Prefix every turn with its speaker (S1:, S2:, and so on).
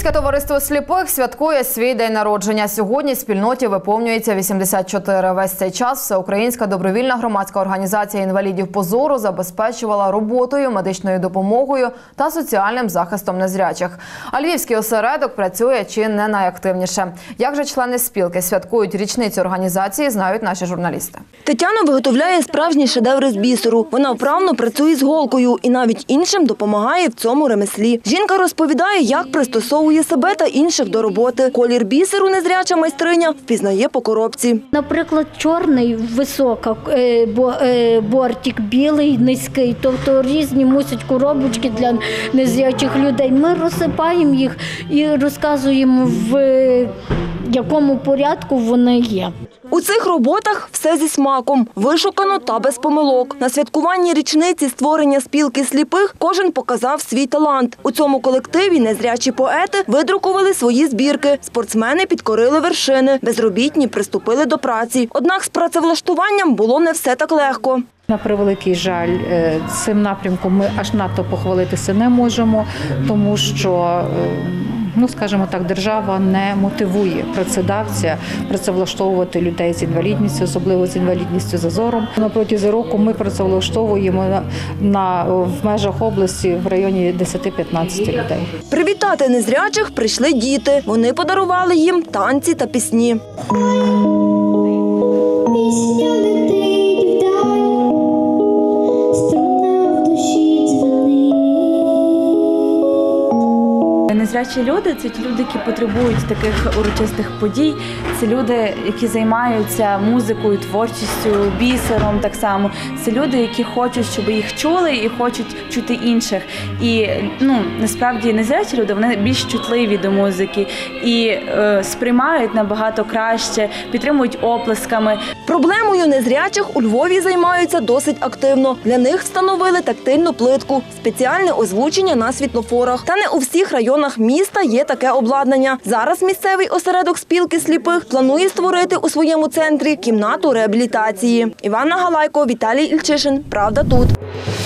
S1: Українське товариство сліпих святкує свій день народження. Сьогодні спільноті виповнюється 84. Весь цей час Всеукраїнська добровільна громадська організація інвалідів по зору забезпечувала роботою, медичною допомогою та соціальним захистом незрячих. А львівський осередок працює чи не найактивніше. Як же члени спілки святкують річницю організації, знають наші журналісти.
S2: Тетяна виготовляє справжні шедеври з бісеру. Вона вправно працює з голкою і навіть іншим допомагає в цьому ремеслі. Жінка розповідає, як пристосовує себе та інших до роботи. Колір бісеру незряча майстриня впізнає по коробці.
S3: Наприклад, чорний висока, бортик білий низький, тобто різні мусять коробочки для незрячих людей. Ми розсипаємо їх і розказуємо, в якому порядку вони є.
S2: У цих роботах все зі смаком, вишукано та без помилок. На святкуванні річниці створення спілки сліпих кожен показав свій талант. У цьому колективі незрячі поети видрукували свої збірки, спортсмени підкорили вершини, безробітні приступили до праці. Однак з працевлаштуванням було не все так легко.
S4: На превеликий жаль, цим напрямком ми аж надто похвалитися не можемо, тому що, скажімо так, держава не мотивує працедавця працевлаштовувати людей з інвалідністю, особливо з інвалідністю за зором. На протязі року ми працевлаштовуємо в межах області в районі 10-15 людей.
S2: Привітати незрячих прийшли діти. Вони подарували їм танці та пісні.
S5: Незрячі люди – це ті люди, які потребують таких урочистих подій. Це люди, які займаються музикою, творчістю, бісером так само. Це люди, які хочуть, щоб їх чули і хочуть чути інших. І насправді незрячі люди, вони більш чутливі до музики і сприймають набагато краще, підтримують оплесками.
S2: Проблемою незрячих у Львові займаються досить активно. Для них встановили тактильну плитку, спеціальне озвучення на світлофорах. Та не у всіх районах міста є таке обладнання. Зараз місцевий осередок спілки сліпих планує створити у своєму центрі кімнату реабілітації. Іванна Галайко, Віталій Ільчишин. Правда тут.